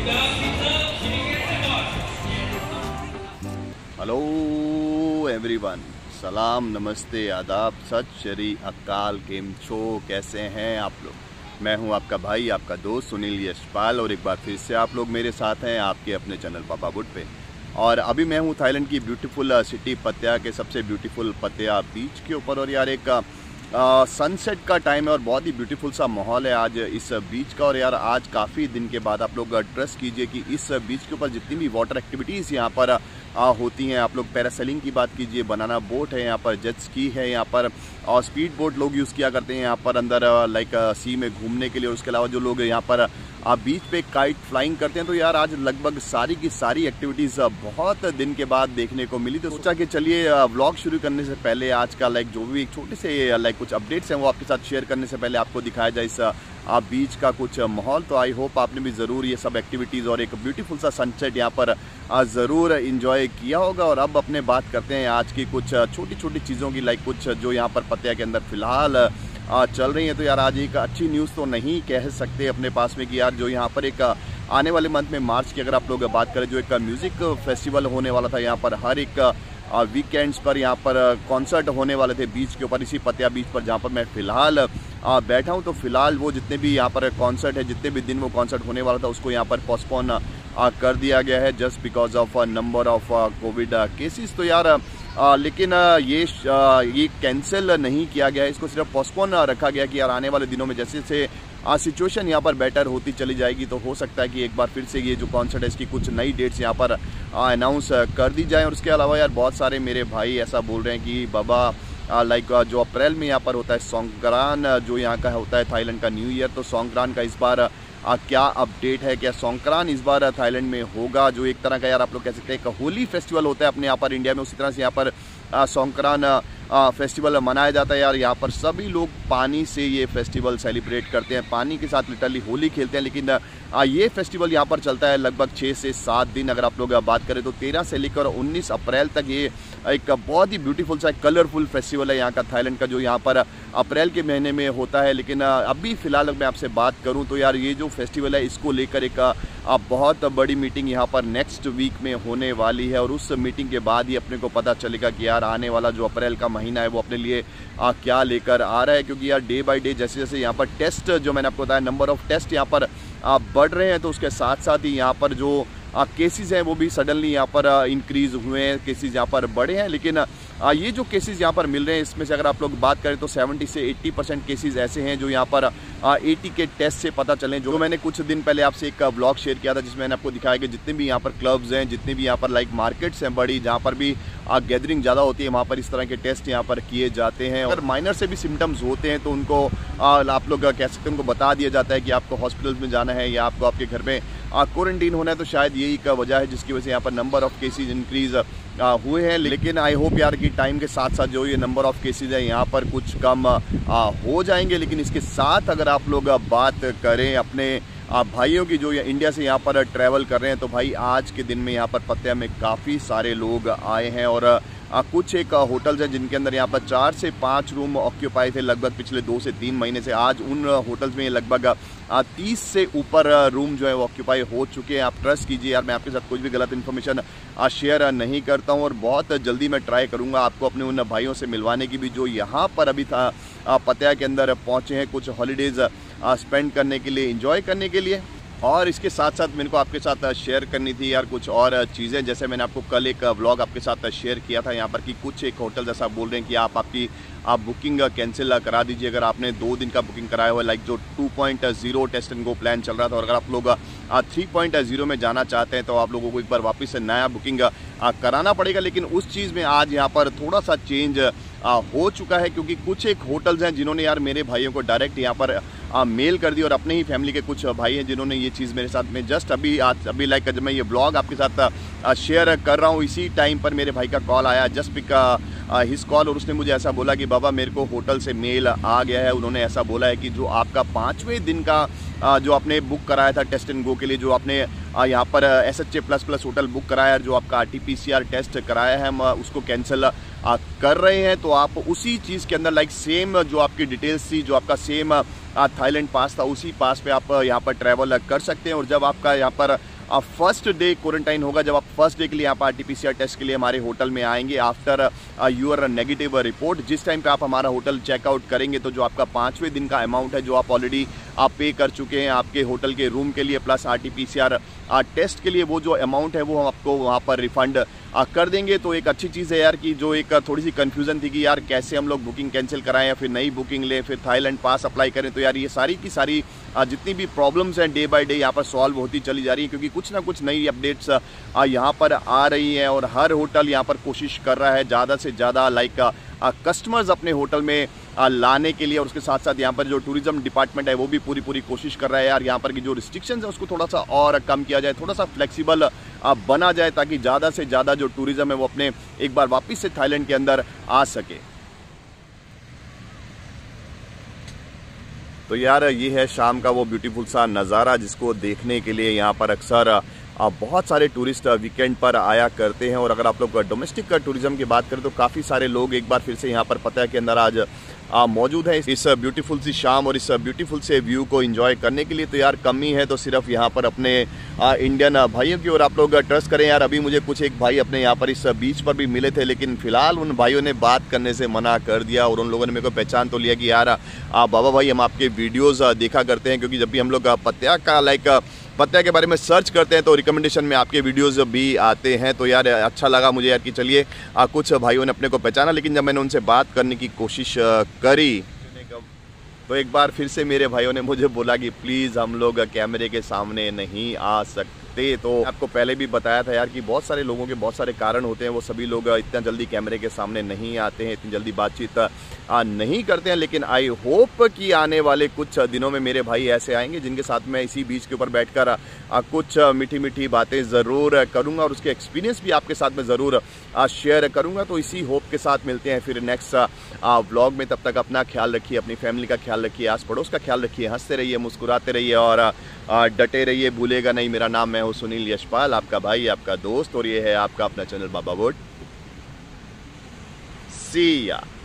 Hello everyone, सलाम, नमस्ते, आदाब, सत श्री अकाल। केम छो, कैसे हैं आप लोग? मैं हूं आपका भाई, आपका दोस्त सुनील यशपाल, और एक बार फिर से आप लोग मेरे साथ हैं आपके अपने चैनल पापा बुट पे। और अभी मैं हूं थाईलैंड की ब्यूटीफुल सिटी पत्या के सबसे ब्यूटीफुल पत्या बीच के ऊपर। और यार एक सनसेट का टाइम है और बहुत ही ब्यूटीफुल सा माहौल है आज इस बीच का। और यार आज काफ़ी दिन के बाद आप लोग ट्रस्ट कीजिए कि इस बीच के ऊपर जितनी भी वाटर एक्टिविटीज़ यहाँ पर होती हैं, आप लोग पैरासेलिंग की बात कीजिए, बनाना बोट है यहाँ पर, जेट स्की है यहाँ पर, और स्पीड बोट लोग यूज़ किया करते हैं यहाँ पर अंदर लाइक सी में घूमने के लिए। और उसके अलावा जो लोग यहाँ पर बीच पे काइट फ्लाइंग करते हैं। तो यार आज लगभग सारी की सारी एक्टिविटीज़ बहुत दिन के बाद देखने को मिली। तो सोचा कि चलिए व्लॉग शुरू करने से पहले आज का लाइक जो भी एक छोटे से लाइक कुछ अपडेट्स हैं वो आपके साथ शेयर करने से पहले आपको दिखाया जाए इस बीच का कुछ माहौल। तो आई होप आपने भी ज़रूर ये सब एक्टिविटीज़ और एक ब्यूटीफुल सा सनसेट यहाँ पर ज़रूर इंजॉय किया होगा। और अब अपने बात करते हैं आज की कुछ छोटी छोटी चीज़ों की, लाइक कुछ जो यहाँ पर पत्या के अंदर फ़िलहाल चल रही है। तो यार आज एक अच्छी न्यूज़ तो नहीं कह सकते अपने पास में कि यार जो यहाँ पर एक आने वाले मंथ में मार्च की अगर आप लोग बात करें, जो एक म्यूज़िक फेस्टिवल होने वाला था यहाँ पर, हर एक वीकेंड्स पर यहाँ पर कॉन्सर्ट होने वाले थे बीच के ऊपर, इसी पत्या बीच पर जहाँ पर मैं फ़िलहाल बैठा हूँ। तो फिलहाल वो जितने भी यहाँ पर कॉन्सर्ट है, जितने भी दिन वो कॉन्सर्ट होने वाला था, उसको यहाँ पर पोस्टपोन कर दिया गया है just because of number of Covid cases. तो यार लेकिन ये कैंसिल नहीं किया गया है, इसको सिर्फ पोस्टपोन रखा गया कि यार आने वाले दिनों में जैसे जैसे सिचुएशन यहाँ पर बेटर होती चली जाएगी तो हो सकता है कि एक बार फिर से ये जो कॉन्सर्ट है इसकी कुछ नई डेट्स यहाँ पर अनाउंस कर दी जाए। और उसके अलावा यार बहुत सारे मेरे भाई ऐसा बोल रहे हैं कि बाबा लाइक जो अप्रैल में यहाँ पर होता है सोंक्रान, जो यहाँ का होता है थाईलैंड का न्यू ईयर, तो सोंक्रान का इस बार क्या अपडेट है, क्या सोंक्रान इस बार थाईलैंड में होगा, जो एक तरह का यार आप लोग कह सकते हैं एक होली फेस्टिवल होता है अपने यहाँ पर इंडिया में, उसी तरह से यहाँ पर सोंक्रान फेस्टिवल मनाया जाता है। यार यहाँ पर सभी लोग पानी से ये फेस्टिवल सेलिब्रेट करते हैं, पानी के साथ लिटरली होली खेलते हैं। लेकिन ये फेस्टिवल यहाँ पर चलता है लगभग 6 से 7 दिन। अगर आप लोग बात करें तो 13 से लेकर 19 अप्रैल तक ये एक बहुत ही ब्यूटीफुल सा कलरफुल फेस्टिवल है यहाँ का थाईलैंड का, जो यहाँ पर अप्रैल के महीने में होता है। लेकिन अभी फ़िलहाल मैं आपसे बात करूँ तो यार ये जो फेस्टिवल है इसको लेकर एक बहुत बड़ी मीटिंग यहाँ पर नेक्स्ट वीक में होने वाली है। और उस मीटिंग के बाद ही अपने को पता चलेगा कि यार आने वाला जो अप्रैल का महीना है वो अपने लिए क्या लेकर आ रहा है। क्योंकि यार डे बाय डे जैसे जैसे यहाँ पर टेस्ट, जो मैंने आपको बताया नंबर ऑफ टेस्ट यहाँ पर बढ़ रहे हैं, तो उसके साथ साथ ही यहाँ पर जो केसेस हैं वो भी सडनली यहाँ पर इंक्रीज़ हुए हैं, केसेस यहाँ पर बढ़े हैं। लेकिन ये जो केसेस यहाँ पर मिल रहे हैं इसमें से अगर आप लोग बात करें तो 70 से 80% केसेस ऐसे हैं जो यहाँ पर 80 के टेस्ट से पता चले। जो मैंने कुछ दिन पहले आपसे एक ब्लॉग शेयर किया था जिसमें मैंने आपको दिखाया कि जितने भी यहाँ पर क्लब्स हैं, जितने भी यहाँ पर लाइक मार्केट्स हैं बड़ी, जहाँ पर भी गैदरिंग ज़्यादा होती है, वहाँ पर इस तरह के टेस्ट यहाँ पर किए जाते हैं। अगर माइनर से भी सिम्टम्स होते हैं तो उनको आप लोग कह सकते हैं, उनको बता दिया जाता है कि आपको हॉस्पिटल में जाना है या आपको आपके घर में क्वारंटीन होना है। तो शायद यही का वजह है जिसकी वजह से यहाँ पर नंबर ऑफ केसेज इंक्रीज हुए हैं। लेकिन आई होप यार कि टाइम के साथ साथ जो ये नंबर ऑफ केसेज है यहाँ पर कुछ कम हो जाएंगे। लेकिन इसके साथ अगर आप लोग बात करें अपने भाइयों की जो इंडिया से यहाँ पर ट्रैवल कर रहे हैं, तो भाई आज के दिन में यहाँ पर पत्या में काफ़ी सारे लोग आए हैं। और कुछ एक होटल्स हैं जिनके अंदर यहाँ पर 4 से 5 रूम ऑक्यूपाई थे लगभग पिछले 2 से 3 महीने से। आज उन होटल्स में लगभग 30 से ऊपर रूम जो है वो ऑक्यूपाई हो चुके हैं। आप ट्रस्ट कीजिए यार, मैं आपके साथ कुछ भी गलत इन्फॉर्मेशन शेयर नहीं करता हूँ। और बहुत जल्दी मैं ट्राई करूँगा आपको अपने उन भाइयों से मिलवाने की भी जो यहाँ पर अभी था पत्या के अंदर पहुँचे हैं कुछ हॉलीडेज़ स्पेंड करने के लिए, इंजॉय करने के लिए। और इसके साथ साथ मेरे को आपके साथ शेयर करनी थी यार कुछ और चीज़ें। जैसे मैंने आपको कल एक व्लॉग आपके साथ शेयर किया था यहाँ पर कि कुछ एक होटल जैसा बोल रहे हैं कि आप बुकिंग कैंसिल करा दीजिए अगर आपने 2 दिन का बुकिंग कराया हुआ है, लाइक जो 2.0 टेस्ट एंड गो प्लान चल रहा था। और अगर आप लोग 3.0 में जाना चाहते हैं तो आप लोगों को एक बार वापस से नया बुकिंग कराना पड़ेगा। लेकिन उस चीज़ में आज यहाँ पर थोड़ा सा चेंज हो चुका है, क्योंकि कुछ एक होटल्स हैं जिन्होंने यार मेरे भाइयों को डायरेक्ट यहाँ पर मेल कर दी। और अपने ही फैमिली के कुछ भाई हैं जिन्होंने ये चीज़ मेरे साथ में जस्ट अभी लाइक जब मैं ये ब्लॉग आपके साथ शेयर कर रहा हूँ इसी टाइम पर मेरे भाई का कॉल आया, जस्ट पिक हिज कॉल। और उसने मुझे ऐसा बोला कि बाबा मेरे को होटल से मेल आ गया है, उन्होंने ऐसा बोला है कि जो आपका 5वें दिन का जो आपने बुक कराया था टेस्ट एंड गो के लिए, जो आपने यहाँ पर SHA++ होटल बुक कराया है, जो आपका RT-PCR टेस्ट कराया है, हम उसको कैंसिल कर रहे हैं। तो आप उसी चीज़ के अंदर लाइक सेम जो आपकी डिटेल्स थी, जो आपका सेम थाईलैंड पास था, उसी पास पे आप यहाँ पर ट्रैवल कर सकते हैं। और जब आपका यहाँ पर फर्स्ट डे क्वारंटाइन होगा, जब आप फर्स्ट डे के लिए यहाँ पर RT-PCR टेस्ट के लिए हमारे होटल में आएंगे आफ्टर यूर नेगेटिव रिपोर्ट। जिस टाइम पे आप हमारा होटल चेकआउट करेंगे तो जो आपका 5वें दिन का अमाउंट है जो आप ऑलरेडी आप पे कर चुके हैं आपके होटल के रूम के लिए प्लस RT-PCR टेस्ट के लिए, वो जो अमाउंट है वो हम आपको वहाँ पर रिफंड कर देंगे। तो एक अच्छी चीज़ है यार कि जो एक थोड़ी सी कन्फ्यूज़न थी कि यार कैसे हम लोग बुकिंग कैंसिल कराएं या फिर नई बुकिंग लें, फिर थाईलैंड पास अप्लाई करें, तो यार ये सारी की सारी जितनी भी प्रॉब्लम्स हैं डे बाय डे यहाँ पर सॉल्व होती चली जा रही है, क्योंकि कुछ ना कुछ नई अपडेट्स यहाँ पर आ रही हैं और हर होटल यहाँ पर कोशिश कर रहा है ज़्यादा से ज़्यादा कस्टमर्स अपने होटल में लाने के लिए। और उसके साथ साथ यहाँ पर जो टूरिज्म डिपार्टमेंट है वो भी पूरी कोशिश कर रहा है यार यहाँ पर की जो रिस्ट्रिक्शंस है उसको थोड़ा सा और कम किया जाए, थोड़ा सा फ्लेक्सिबल बना जाए, ताकि ज़्यादा से ज़्यादा जो टूरिज्म है वो अपने एक बार वापस से थाईलैंड के अंदर आ सके। तो यार ये है शाम का वो ब्यूटीफुल सा नज़ारा जिसको देखने के लिए यहाँ पर अक्सर बहुत सारे टूरिस्ट वीकेंड पर आया करते हैं। और अगर आप लोग डोमेस्टिक टूरिज्म की बात करें तो काफ़ी सारे लोग एक बार फिर से यहाँ पर पता के अंदर आज मौजूद है इस ब्यूटीफुल सी शाम और इस ब्यूटीफुल से व्यू को एंजॉय करने के लिए। तो यार कमी है तो सिर्फ यहाँ पर अपने इंडियन भाइयों की। और आप लोग ट्रस्ट करें यार, अभी मुझे कुछ एक भाई अपने यहाँ पर इस बीच पर भी मिले थे, लेकिन फिलहाल उन भाइयों ने बात करने से मना कर दिया और उन लोगों ने मेरे को पहचान तो लिया कि यार बाबा भाई हम आपके वीडियोज़ देखा करते हैं, क्योंकि जब भी हम लोग पत्या के बारे में सर्च करते हैं तो रिकमेंडेशन में आपके वीडियोस भी आते हैं। तो यार अच्छा लगा मुझे यार कि चलिए कुछ भाइयों ने अपने को पहचाना, लेकिन जब मैंने उनसे बात करने की कोशिश करी तो एक बार फिर से मेरे भाइयों ने मुझे बोला कि प्लीज़ हम लोग कैमरे के सामने नहीं आ सकते। तो आपको पहले भी बताया था यार कि बहुत सारे लोगों के बहुत सारे कारण होते हैं, वो सभी लोग इतना जल्दी कैमरे के सामने नहीं आते हैं, इतनी जल्दी बातचीत नहीं करते हैं। लेकिन आई होप कि आने वाले कुछ दिनों में मेरे भाई ऐसे आएंगे जिनके साथ मैं इसी बीच के ऊपर बैठकर कुछ मीठी मीठी बातें ज़रूर करूँगा और उसके एक्सपीरियंस भी आपके साथ में ज़रूर शेयर करूँगा। तो इसी होप के साथ मिलते हैं फिर नेक्स्ट व्लॉग में। तब तक अपना ख्याल रखिए, अपनी फैमिली का ख्याल रखिए, आस पड़ोस का ख्याल रखिए, हंसते रहिए, मुस्कुराते रहिए और डटे रहिए, भूलेगा नहीं। मेरा नाम मैं हूँ सुनील यशपाल, आपका भाई, आपका दोस्त, और ये है आपका अपना चैनल बाबा वुड। सी या।